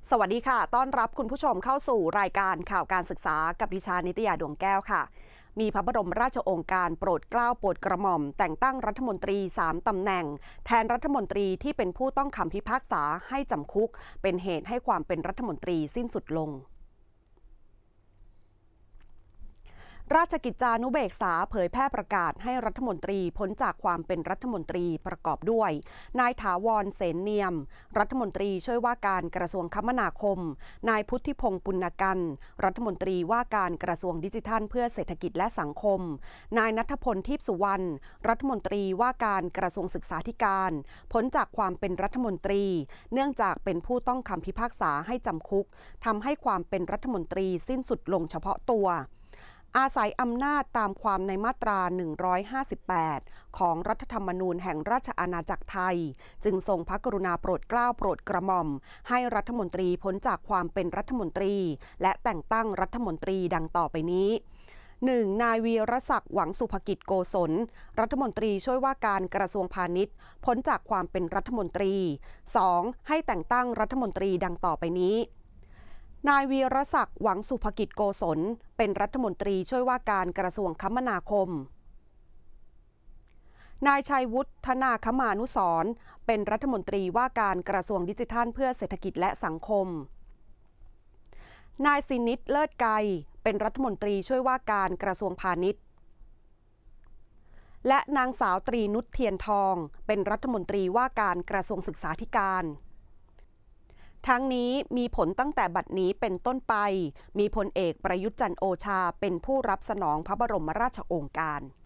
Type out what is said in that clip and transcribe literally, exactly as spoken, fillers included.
สวัสดีค่ะต้อนรับคุณผู้ชมเข้าสู่รายการข่าวการศึกษากับดิฉันนิตยาดวงแก้วค่ะมีพระบรมราชโองการโปรดเกล้าโปรดกระหม่อมแต่งตั้งรัฐมนตรีสามตำแหน่งแทนรัฐมนตรีที่เป็นผู้ต้องคำพิพากษาให้จำคุกเป็นเหตุให้ความเป็นรัฐมนตรีสิ้นสุดลงราชกิจจานุเบกษาเผยแพร่ประกาศให้รัฐมนตรีพ้นจากความเป็นรัฐมนตรีประกอบด้วยนายถาวรเสนเนียมรัฐมนตรีช่วยว่าการกระทรวงคมนาคมนายพุทธิพงษ์ปุณกันรัฐมนตรีว่าการกระทรวงดิจิทัลเพื่อเศรษฐกิจและสังคมนายณัฐพลทิพย์สุวรรณรัฐมนตรีว่าการกระทรวงศึกษาธิการพ้นจากความเป็นรัฐมนตรีเนื่องจากเป็นผู้ต้องคำพิพากษาให้จำคุกทำให้ความเป็นรัฐมนตรีสิ้นสุดลงเฉพาะตัวอาศัยอำนาจตามความในมาตรา หนึ่งร้อยห้าสิบแปด ของรัฐธรรมนูญแห่งราชอาณาจักรไทยจึงทรงพระกรุณาโปรดเกล้าโปรดกระหม่อมให้รัฐมนตรีพ้นจากความเป็นรัฐมนตรีและแต่งตั้งรัฐมนตรีดังต่อไปนี้ หนึ่ง. นายวีรศักดิ์หวังสุภกิจโกศลรัฐมนตรีช่วยว่าการกระทรวงพาณิชย์พ้นจากความเป็นรัฐมนตรี สอง. ให้แต่งตั้งรัฐมนตรีดังต่อไปนี้นายวีรศักดิ์หวังสุภกิจโกศลเป็นรัฐมนตรีช่วยว่าการกระทรวงคมนาคมนายชัยวุฒิธนาคมานุสรณ์เป็นรัฐมนตรีว่าการกระทรวงดิจิทัลเพื่อเศรษฐกิจและสังคมนายสินิตเลิศไกรเป็นรัฐมนตรีช่วยว่าการกระทรวงพาณิชย์และนางสาวตรีนุชเทียนทองเป็นรัฐมนตรีว่าการกระทรวงศึกษาธิการทั้งนี้มีผลตั้งแต่บัดนี้เป็นต้นไปมีพลเอกประยุทธ์จันทร์โอชาเป็นผู้รับสนองพระบรมราชโองการ